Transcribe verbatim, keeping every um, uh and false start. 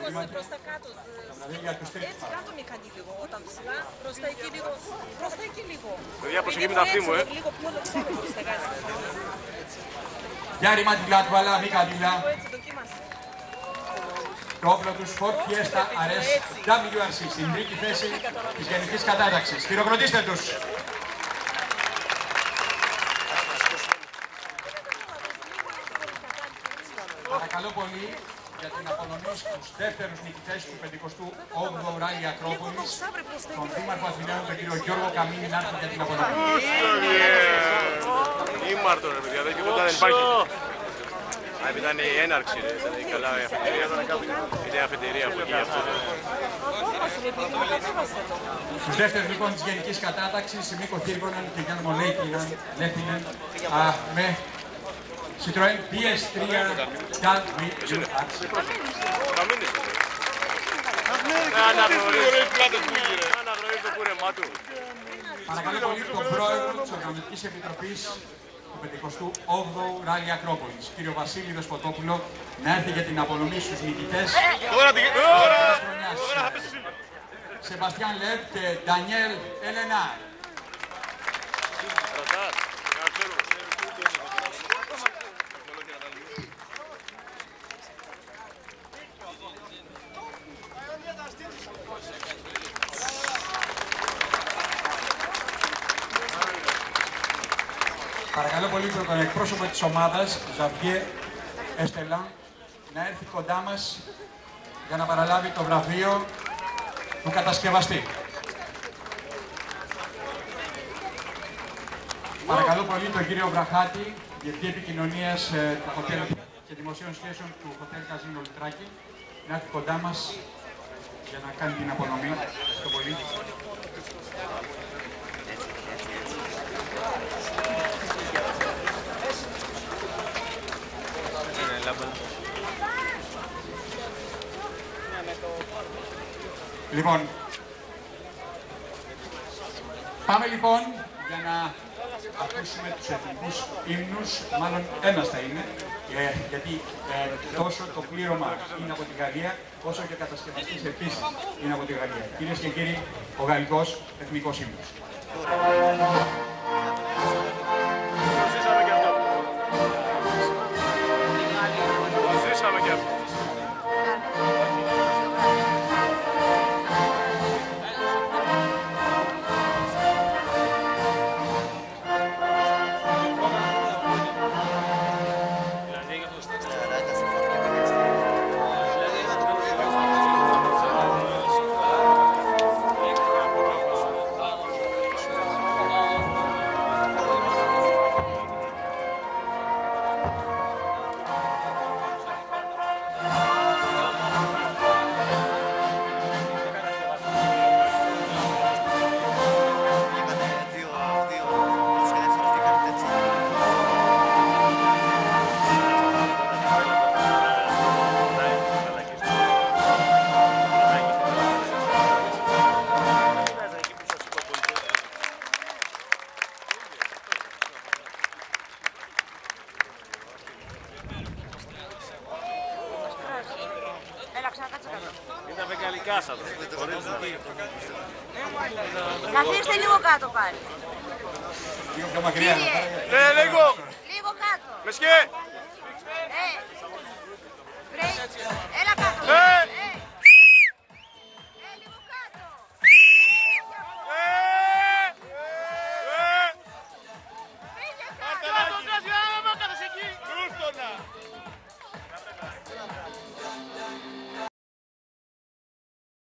προς τα κάτω. Έτσι κάτω μηχανή λίγο, όταν ψηλά, προς τα εκεί λίγο, προς τα εκεί λίγο. Παιδιά, προσοχή με τα αυτή μου, ε. Λίγο πιο λεξάμε προς τα γάζα. Γιάρη Ματιλά του Αλά, Μίκα Τιλά. Έτσι, δοκίμασε. Το όπλο τους Ford Fiesta αρ ες ντάμπλιου αρ σι στην τρίτη θέση της γενικής κατάταξης. Χειροκροτήστε τους. Παρακαλώ πολύ για την απονομή στους δεύτερους νικητές του πενηκοστού όγδοου Ράλι Ακρόπολης, τον Δήμαρχο Αθηναίων, τον κύριο Γιώργο Καμίνη, να έρθει για την απονομή. Ήμαρτο ρε παιδιά, δεν δεν υπάρχει. Α, επειδή ήταν η έναρξη, ρε, ήταν η καλά η αφετηρία, ήταν η αφετηρία από εκεί αυτό. Στους δεύτερους λοιπόν της γενικής κατάταξης, Μίκο Θήρβονεν και Γιάννη Μολέικιναν, Λέφτινεν, με Citroën πι ες τρία ντάμπλιου αρ σι. Αναγνωρίζει το κούρεμά του. Παρακαλώ πολύ τον πρόεδρο της Οργανωτικής Επιτροπής του πενηκοστού όγδοου Ράλι Ακρόπολης, κύριο Βασίλη Δεσποτόπουλο, να έρθει για την απονομή στους νικητές της χρονιάς. Σεμπαστιάν Λεύ και Ντανιέλ Ελενά. Παρακαλώ πολύ τον εκπρόσωπο της ομάδας, Ζαβιέ Εστελάν, να έρθει κοντά μας για να παραλάβει το βραβείο του κατασκευαστή. Παρακαλώ πολύ τον κύριο Βραχάτη, Διευθυντή Επικοινωνίας του Χοτέλ και Δημοσίων Σχέσεων του Χοτέλ Καζίνο Λουτράκη, να έρθει κοντά μας για να κάνει την απονομή. Ευχαριστώ πολύ. Λοιπόν, πάμε λοιπόν για να ακούσουμε τους εθνικούς ύμνους, μάλλον ένας θα είναι, ε, γιατί ε, τόσο το πλήρωμα είναι από τη Γαλλία, όσο και ο κατασκευαστής επίσης είναι από τη Γαλλία. Κυρίες και κύριοι, ο γαλλικός εθνικός ύμνος. Καθίστε λίγο κάτω πάλι. Λίγο πιο μακριά. Ναι, λίγο. Λίγο κάτω. Με σκέ. Ε, έλα